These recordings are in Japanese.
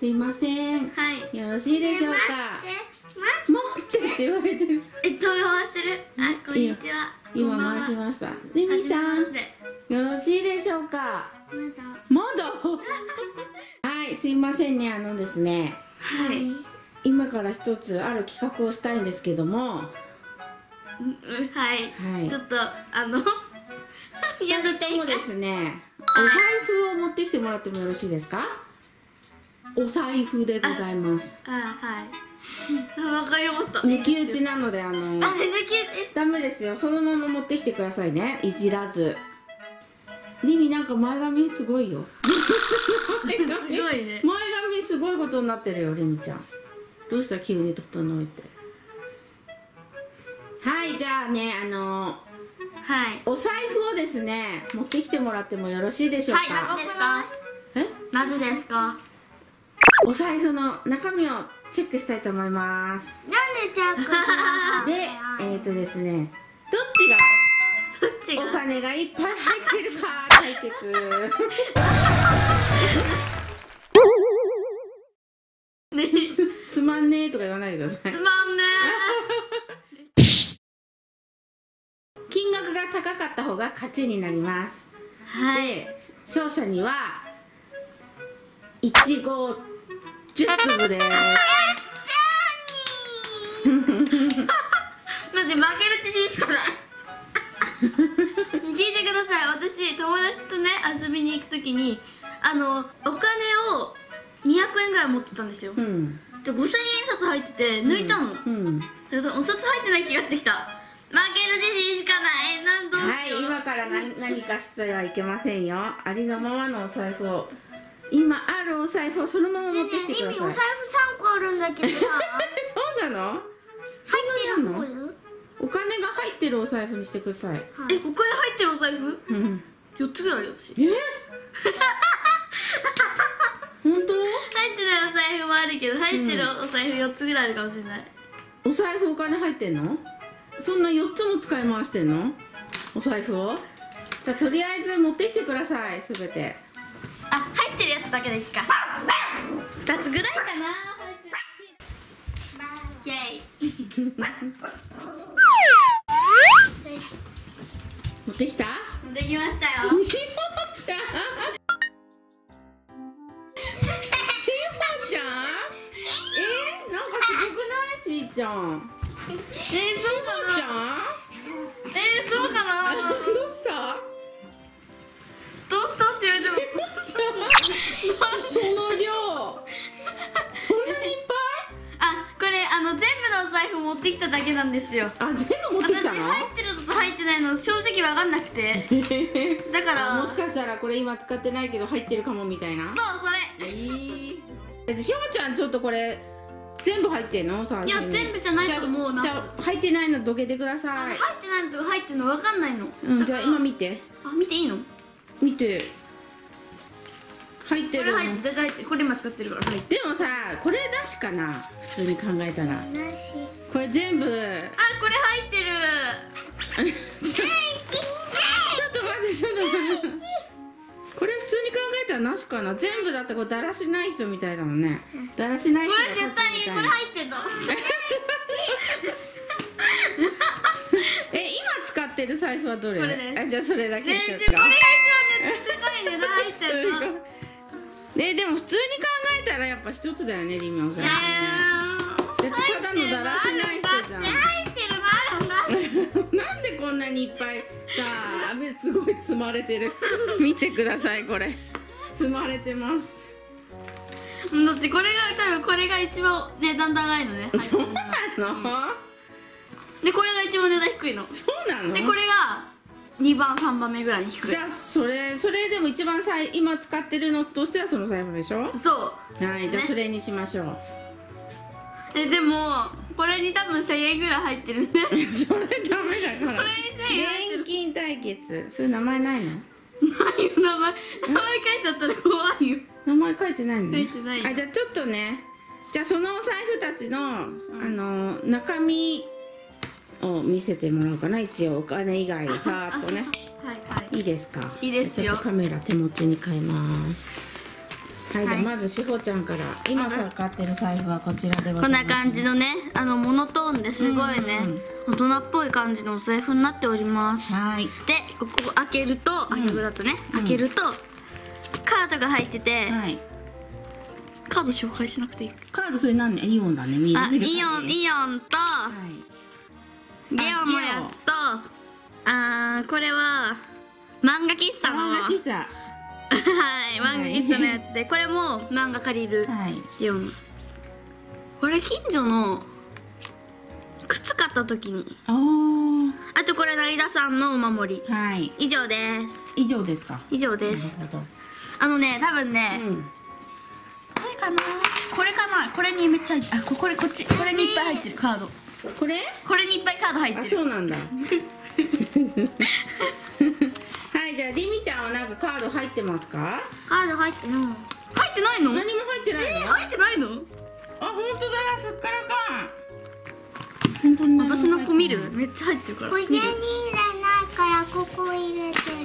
すいません。 はい。 よろしいでしょうか。待ってって言われてる。 回してる。あ、こんにちは。 今回しました。リミさん、よろしいでしょうか。まだ。はい、すいませんね。ですね。 はい。 今から一つある企画をしたいんですけども。 はい。ちょっとやってもですね、お財布を持ってきてもらってもよろしいですか。お財布でございます。 はい。わかりました。 抜き打ちなので抜き打ちダメですよ。そのまま持ってきてくださいね。いじらず。リミなんか前髪すごいよ。 すごいね。 前髪すごいことになってるよ、リミちゃん。どうした急に整えて。はい、じゃあねはい。 お財布をですね持ってきてもらってもよろしいでしょうか。 はい、なぜですか。なぜですか。 お財布の中身をチェックしたいと思います。 なんでチェックしで、ですね、どっちがお金がいっぱい入ってるか対決。つまんねえとか言わないでください。 つまんね金額が高かった方が勝ちになります。 はい。 で、勝者にはいちご10粒です。 マジ負ける自信しかない。聞いてください。私友達とね遊びに行くときにお金を200円ぐらい持ってたんですよ。で5000円札入ってて抜いたの。お札入ってない気がしてきた。負ける自信しかない。 はい、今から何かしてはいけませんよ。ありのままのお財布を、今あるお財布をそのまま持ってきてください。 お財布3個あるんだけどさ。 そうなの？ 入ってるの？ お金が入ってるお財布にしてください。 お金入ってるお財布？4つぐらいあるよ私。 本当？ 入ってないお財布もあるけど、入ってるお財布4つぐらいあるかもしれない。 お財布お金入ってんの？そんな4つも使い回してんの？お財布を？じゃあとりあえず持ってきてください、すべて。 あ、入ってるやつだけでいいか。2つぐらいかな。イェイ。 持ってきた？ できましたよ。 しほちゃん。なんかすごくない？しーちゃん。 そうかな？そうかな？ どうした？ どうしたって言われても。 その量。そんなにいっぱい？ これ全部のお財布持ってきただけなんですよ。 全部持ってきたの？ 私入ってるのと入ってないの正直分かんなくて。だからもしかしたらこれ今使ってないけど入ってるかもみたいな。 そう、それ。 しほちゃんちょっとこれ全部入ってんの？さ、 いや全部じゃないと思うな。 じゃあ入ってないのどけてください。 入ってないのと入ってるの分かんないの。 じゃあ今見て。 見ていいの？ 見て。入ってるの。 これ入ってる。これ今使ってるから入ってる。 でもさ、これなしかな、普通に考えたら。これ全部。 これ入ってる。 ちょっと待って。これ普通に考えたらなしかな。全部だってこれだらしない人みたいだもんね。だらしない人。 これ絶対にこれ入ってんの。 今使ってる財布はどれ？ これです。 じゃあそれだけにしようか。 これが一番高い値段入ってるの。 でも普通に考えたらやっぱ一つだよね、リミおさん。ただのだらしない人じゃん。 入ってるのあるんだ。 なんでこんなにいっぱいさあ、すごい積まれてる。見てください、これ積まれてます。 だってこれが多分これが一番値段高いのね。 そうなの？ でこれが一番値段低いの。 そうなの？ でこれが2番3番目ぐらいに低い。 じゃあそれでも一番今使ってるのとしてはその財布でしょ？ そう。 はい、じゃあそれにしましょう。 でもこれに多分1000円ぐらい入ってるね。 それダメだから。 これに1000円入ってる。 現金対決。そういう名前ないの？ ないよ、名前書いてあったら怖いよ。 名前書いてないの？ 書いてないよ。 じゃあちょっとね、じゃあそのお財布たちの中身を見せてもらおうかな。一応お金以外をさーっとね。 はいはい。 いいですか？ いいですよ。 ちょっとカメラ手持ちに変えます。 はい、じゃあまずしほちゃんから今使ってる財布はこちらでございます。 こんな感じのね、モノトーンですごいね、大人っぽい感じのお財布になっております。 はい。 で、ここ開けると、逆だとね、開けるとカードが入ってて、 はい。 カード紹介しなくていい？ カードそれ何？イオンだね。見える？ イオンと、ゲオのやつと、これは漫画喫茶の。 漫画喫茶。 はい、漫画喫茶のやつで、これも漫画借りるゲオの。これ近所の靴買った時に。あとこれ成田さんのお守り。 はい。 以上です。 以上ですか？ 以上です。多分ね、これかな、これにめっちゃこれにいっぱい入ってるカード。これにいっぱいカード入ってる。 そうなんだ。はい、じゃありみちゃんはなんかカード入ってますか？ カード入ってない。 入ってないの？ 何も入ってないの？ 入ってないの？ あ、本当だ、すっからかん。本当に私の子見る？めっちゃ入ってるから。 これに入れないからここ入れてる。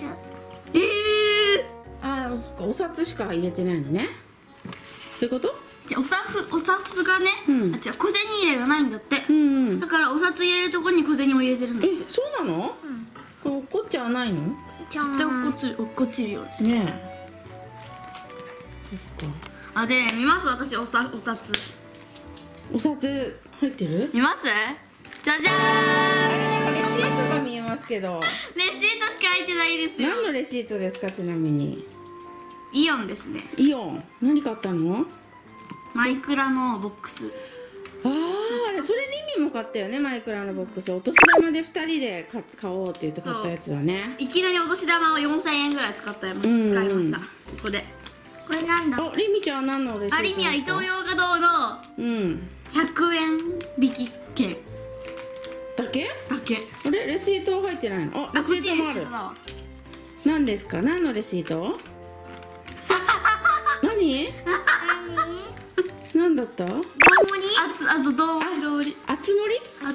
あ、そっか、お札しか入れてないのね。ってこと？ お札がね、違う、小銭入れがないんだって。だからお札入れるところに小銭を入れてるんだって。 そうなの？これ落っこっちゃわないの？ 絶対落っこちるよね。 ねえ。そっか。 で、見ます私お札。 お札入ってる？ 見ます？じゃじゃーん。 レシートが見えますけど。 レシートしか入ってないですよ。 何のレシートですか、ちなみに？ イオンですね。 イオン。何買ったの？ マイクラのボックス。 あれ、それリミも買ったよね、マイクラのボックス。お年玉で2人で買おうって言って買ったやつだね。 いきなりお年玉を4000円ぐらい使いました。ここで。 これなんだ？ リミちゃんは何のレシート？ リミはイトーヨーカドーの100円引き券だけ？あれ、レシート入ってないの？レシートもある。何ですか？何のレシート？何？何だった？ どうもり？あつ森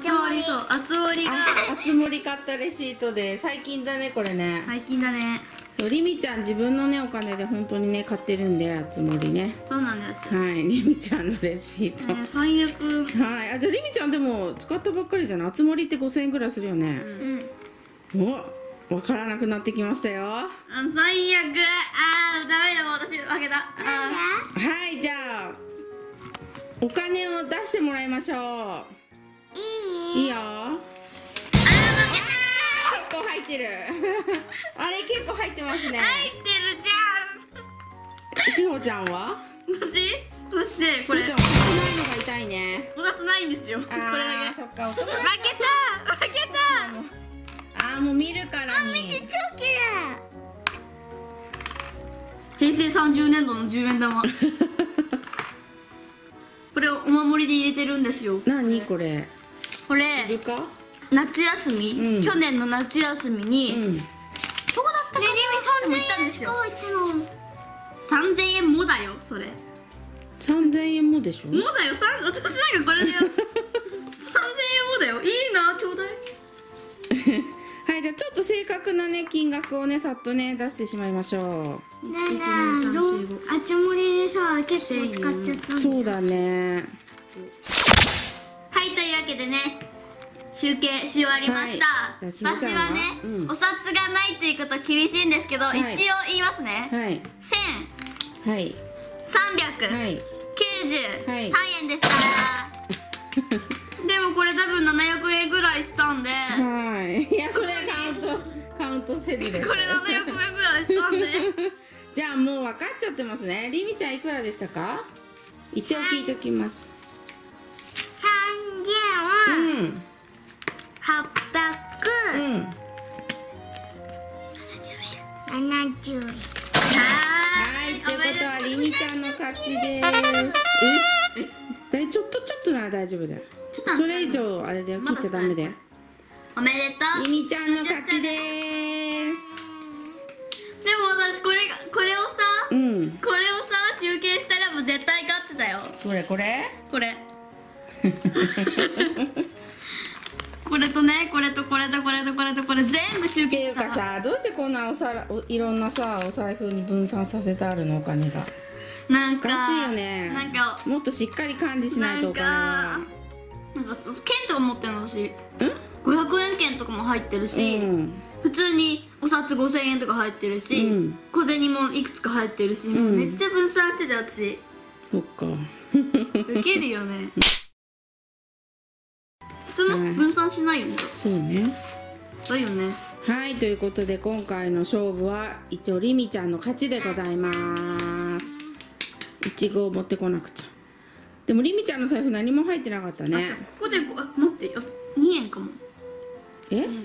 買ったレシートで、最近だねこれね。最近だね。 りみちゃん自分のねお金で本当にね買ってるんで、あつ森ね。 そうなんですよ。 はい、りみちゃんのレシート。 最悪。 はい、じゃありみちゃんでも使ったばっかりじゃない？あつ森って5000円ぐらいするよね。分からなくなってきましたよ。 最悪。ダメだ、私負けた。 はい、じゃあお金を出してもらいましょう。いいよ。結構入ってる。あれ結構入ってますね。 入ってるじゃん。 しほちゃんは？ 私ね、これ。 しほちゃんはないのが痛いね。 お札ないんですよ。これだけ。 そっか。負けた。もう見るからに。 見て、超綺麗。 平成30年度の10円玉。これをお守りで入れてるんですよ。 何これ？ これ夏休み、去年の夏休みに、どこだったかな、3000円しか入ってない。3000円もだよ、それ。 3000円もでしょ？ もだよ、私なんかこれで3000円もだよ。いいな、ちょうだい。 はい、じゃあちょっと正確なね金額をねさっとね出してしまいましょう。 あつ森でさ、結構使っちゃった。 そうだね。 はい、というわけでね、集計し終わりました。私はね、お札がないということは厳しいんですけど、一応言いますね。1000、393円でした。でもこれ多分700円ぐらいしたんで、いや、それカウントせずです。 これ700円ぐらいしたんでじゃあもう分かっちゃってますね。りみちゃんいくらでしたか？一応聞いておきます。 3870円。70円。 はい、ということはりみちゃんの勝ちです。ちょっとなら大丈夫だよ。それ以上あれだよ、切っちゃダメだよ。 おめでとう。 りみちゃんの勝ちです。 でも私これをさ、集計したらもう絶対勝ってたよ。これこれとね、これとこれとこれとこれとこれ全部集計した。 っていうかさ、どうしてこんないろんなさお財布に分散させてあるの、お金が。 なんかおかしいよね。 なんかもっとしっかり管理しないとお金は。 なんか券とか持ってるの私。500円券とかも入ってるし、普通にお札5000円とか入ってるし、小銭もいくつか入ってるし、めっちゃ分散してて私。 そっか。 ウケるよね。普通の人分散しないよね。 そうね。 だよね。 はい、ということで今回の勝負は一応りみちゃんの勝ちでございます。いちごを持ってこなくちゃ。でもりみちゃんの財布何も入ってなかったね。 ここで待ってよ、2円かも。 え ？2、3、4、5。ん？ 1、2、3、4、5。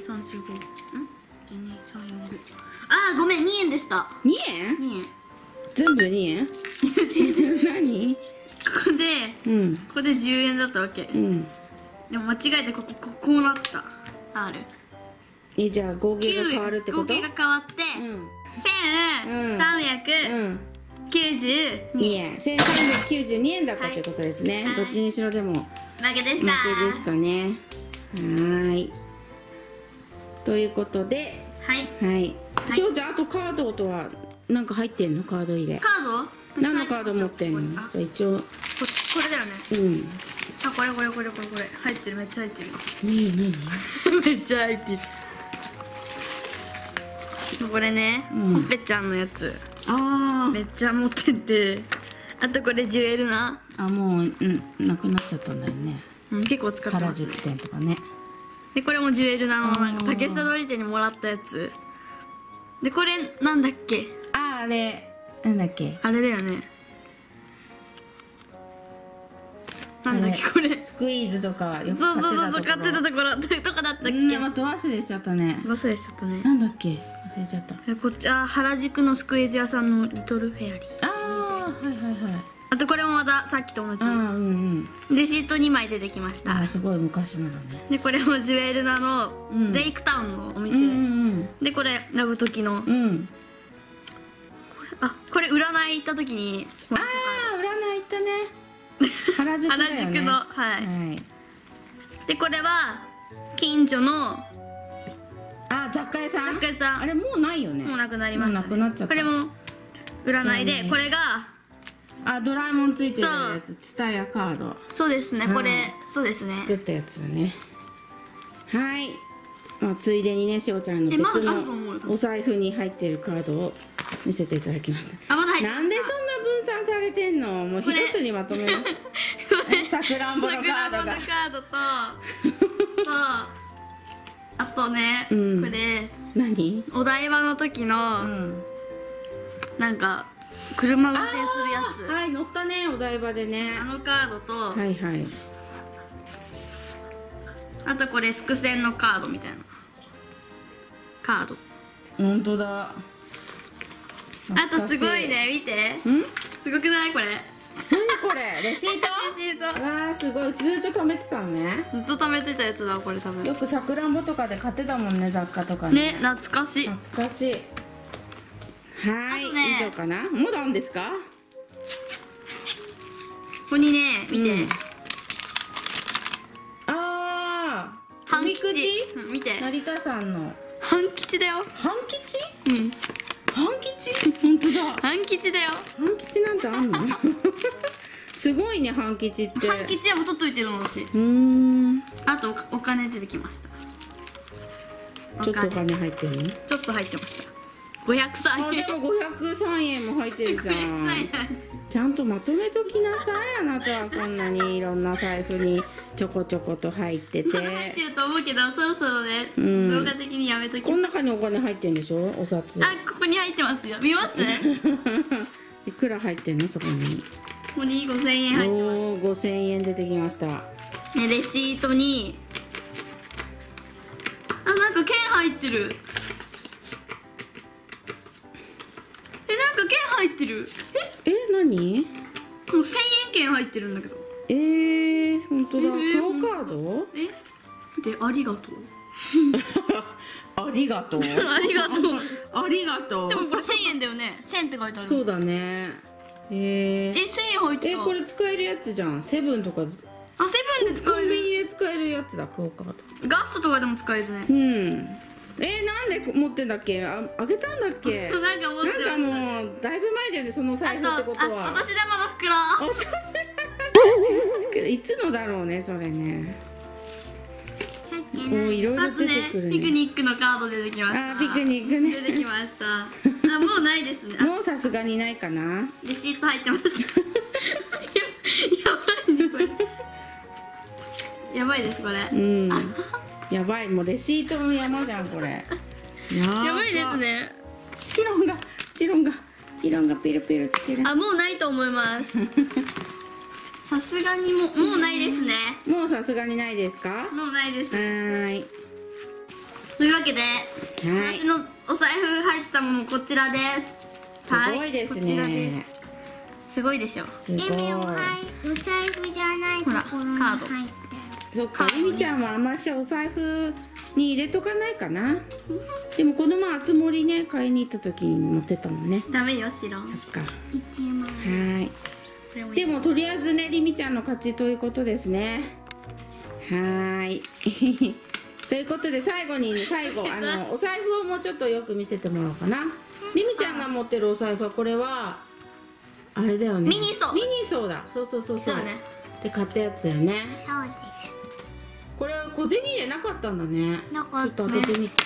あー、ごめん、2円でした。 2円 ？2円。 全部で2円何？ ここで10円だったわけ。でも間違えてこうなった。ある。 じゃあ合計が変わるってこと？ 合計が変わって1392円、 1392円だったってことですね。どっちにしろでも負けでした。 負けでしたね。はい。ということで、はい。しおちゃん、あとカードとはなんか入ってんの？カード入れ。 カード？ 何のカード持ってんの？一応。 これだよね。あ、これ入ってる、めっちゃ入ってる。めっちゃ入ってる。これね、ほっぺちゃんのやつ。めっちゃ持ってて、あとこれジュエルな。 もうなくなっちゃったんだよね。 結構使ってます。 原宿店とかね。 でこれもジュエルなの、なんか竹下通り店にもらったやつで、これなんだっけ？ あれなんだっけ？ あれだよね。なんだっけこれ？ スクイーズとかよくそう買ってたところとかだったっけ？ また忘れしちゃったね。 忘れしちゃったね。 なんだっけ？忘れちゃった。 こっち原宿のスクイーズ屋さんのリトルフェアリー。あとこれもまたさっきと同じ。レシート2枚出てきました。 すごい昔のだね。 でこれもジュエルナのレイクタウンのお店で、これラブトキの。これ占い行った時に。 占い行ったね。原宿の。はい。 でこれは近所の雑貨屋さん。あれもうないよね。 もうなくなりました。 なくなっちゃった。 これも占いで、これがドラえもんついてるやつ、ツタヤカード。 そうですね、これそうですね、 作ったやつだね。はい。ついでにね、しおちゃんの別のお財布に入っているカードを見せていただきました。なんでそんな分散されてんの？もう一つにまとめる。さくらんぼのカードが。 あとね、これ何？ お台場の時のなんか車運転するやつ。 はい、乗ったね、お台場でね。 あのカードと、あとこれスクセンのカードみたいなカード。 本当だ。 あとすごいね、見て。すごくないこれ？ 何これ？レシート？わあ、すごい。ずっと貯めてたのね。 ずっと貯めてたやつだ、これ多分。 よくさくらんぼとかで買ってたもんね、雑貨とかね。 懐かしい。 懐かしい。はい、以上かな。まだあるんですか？ ここにね、見て。 半吉？ 見て。 成田山の。 半吉だよ。 半吉？半吉？本当だ。 半吉だよ。 半吉なんてあんの？すごいね、半吉って。 半吉はもう取っといてるの私。あとお金出てきました。 ちょっとお金入ってるの？ ちょっと入ってました。503円。 でも503円も入ってるじゃん。ちゃんとまとめときなさい。あなたはこんなにいろんな財布にちょこちょこと入ってて。 入ってると思うけど、そろそろね、動画的にやめときます。 この中にお金入ってんでしょ？お札。 ここに入ってますよ。見ます？ いくら入ってんの？そこに。 ここに5000円入ってます。 5000円出てきました。 ね、レシートになんか券入ってる。なんか券入ってる。 何？ もう1000円券入ってるんだけど。 本当だ。クオカード？ で、ありがとう。 ありがとう。 ありがとう。 ありがとう。 でもこれ1000円だよね。1000って書いてある。 そうだね。 1000円入ってた。 これ使えるやつじゃん。セブンとか。 セブンで使える。 コンビニで使えるやつだ、クオカード。 ガストとかでも使えるね。 なんで持ってんだっけ？あげたんだっけ？ なんか持ってなんかもうだいぶ前だよね、その財布ってことは。 お年玉の袋。 お年玉いつのだろうね、それね。もういろいろ出てくるね。 ピクニックのカード出てきました。 ピクニックね。 出てきました。もうないですね。 もうさすがにないかな。 レシート入ってます。やばいねこれ。やばいですこれ。 やばい、もうレシートの山じゃんこれ。 やばいですね。 チロンがピルピルつける。 もうないと思います。さすがにもうないですね。 もうさすがにないですか？ もうないです。 はーい。 というわけで、私のお財布入ってたものこちらです。 すごいですね。 すごいでしょ。 すごい。 お財布じゃないところに入ってる。 そっか、ゆみちゃんはあんましお財布に入れとかないかな。でもこの前あつ森ね買いに行った時に持ってたもんね。 ダメよシロン。 そっか。 1万。 はい。でもとりあえずね、りみちゃんの勝ちということですね。はい。ということで最後お財布をもうちょっとよく見せてもらおうかな。りみちゃんが持ってるお財布はこれはあれだよね。 ミニソー。 ミニソーだ。そう。 ね。で買ったやつだよね。 そうです。 これ小銭入れなかったんだね。 なかった。 ちょっと開けてみて。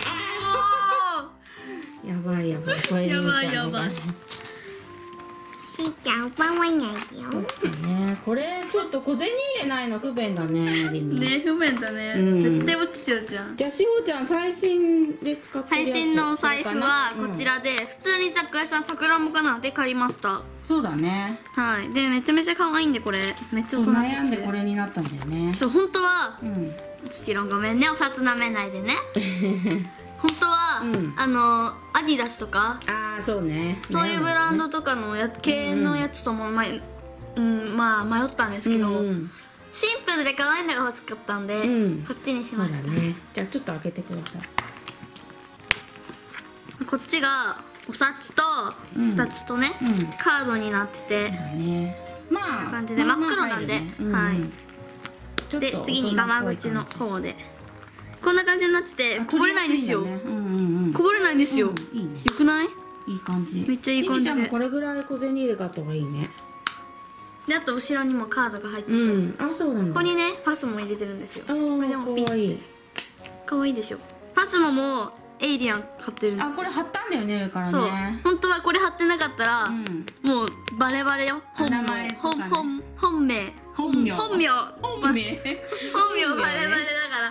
やばい。これりみちゃんやばい。 しーちゃん奪わないでよ。 ね、これちょっと小銭入れないの不便だね、りみ。 ね、不便だね。絶対落ちちゃうじゃん。 じゃあしおちゃん最新で使ってるやつ。 最新のお財布はこちらで、普通に雑貨屋さんさくらんぼかなで借りました。 そうだね。 はい。でめちゃめちゃ可愛いんでこれめっちゃ大人悩んでこれになったんだよね。 そう本当はうん。 シロンごめんね、お札舐めないでね。本当はアディダスとかそうね。 そういうブランドとかの系のやつともまあ迷ったんですけど、シンプルで可愛いのが欲しかったんでこっちにしました。 じゃあちょっと開けてください。 こっちがお札とねカードになってて、 まあ感じで真っ黒なんで、はい。で次にガマ口の方でこんな感じになっててこぼれないんですよ。こぼれないんですよ。よくない？ いい感じ。 めっちゃいい感じで。 りみちゃんもこれぐらい小銭入れがあった方がいいね。 であと後ろにもカードが入ってて、 そうなんだ。 ここにねパスも入れてるんですよ。これでもかわいい。 かわいいでしょ。パスももうエイリアン貼ってるんですよ。 これ貼ったんだよね上からね。 そう。本当はこれ貼ってなかったらもうバレバレよ。 名前とかね。 本名バレバレだから。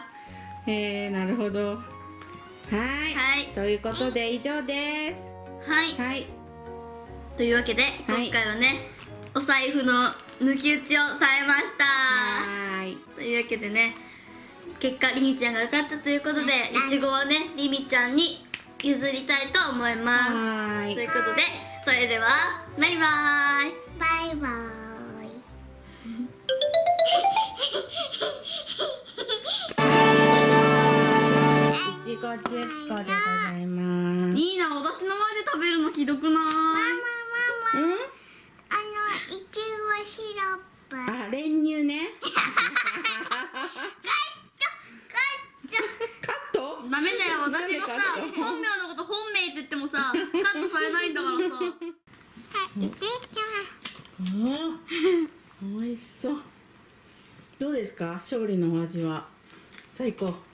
なるほど。はい。ということで以上です。 はい。というわけで今回はねお財布の抜き打ちをされました。というわけでね結果りみちゃんが受かったということでいちごはねりみちゃんに譲りたいと思います。ということでそれではバイバーイ。 バイバーイ。 いちご10個でございます。 いいな、私の前で食べるのひどくない？ いちごシロップ。 練乳ね。カット？ ダメだよ、私もさ、本名のこと本命って言ってもさ、カットされないんだからさ。 いってきます。 美味しそう。どうですか？勝利のお味は。最高。